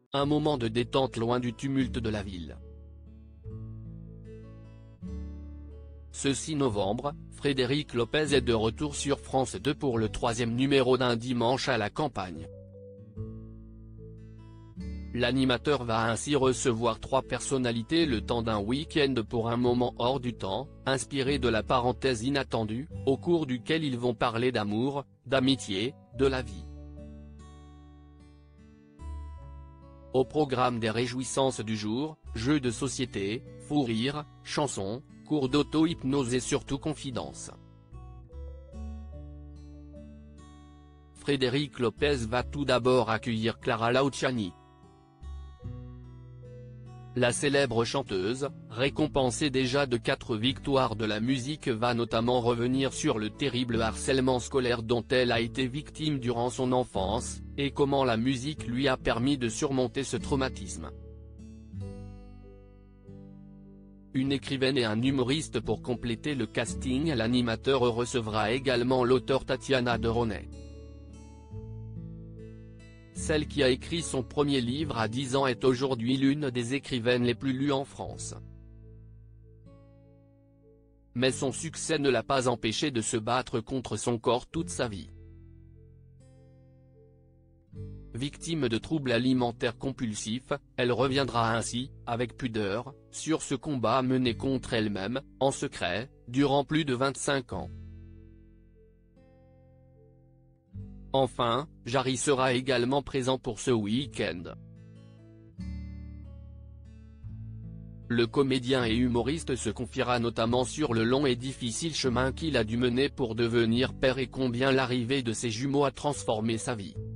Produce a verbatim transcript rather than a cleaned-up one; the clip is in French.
un moment de détente loin du tumulte de la ville. Ce six novembre, Frédéric Lopez est de retour sur France deux pour le troisième numéro d'Un dimanche à la campagne. L'animateur va ainsi recevoir trois personnalités le temps d'un week-end pour un moment hors du temps, inspiré de la parenthèse inattendue, au cours duquel ils vont parler d'amour, d'amitié, de la vie. Au programme des réjouissances du jour, jeux de société, fou rire, chansons, cours d'auto-hypnose et surtout confidences. Frédéric Lopez va tout d'abord accueillir Clara Luciani. La célèbre chanteuse, récompensée déjà de quatre victoires de la musique, va notamment revenir sur le terrible harcèlement scolaire dont elle a été victime durant son enfance, et comment la musique lui a permis de surmonter ce traumatisme. Une écrivaine et un humoriste pour compléter le casting. L'animateur recevra également l'auteure Tatiana de Ronay. Celle qui a écrit son premier livre à dix ans est aujourd'hui l'une des écrivaines les plus lues en France. Mais son succès ne l'a pas empêchée de se battre contre son corps toute sa vie. Victime de troubles alimentaires compulsifs, elle reviendra ainsi, avec pudeur, sur ce combat mené contre elle-même, en secret, durant plus de vingt-cinq ans. Enfin, Jarry sera également présent pour ce week-end. Le comédien et humoriste se confiera notamment sur le long et difficile chemin qu'il a dû mener pour devenir père et combien l'arrivée de ses jumeaux a transformé sa vie.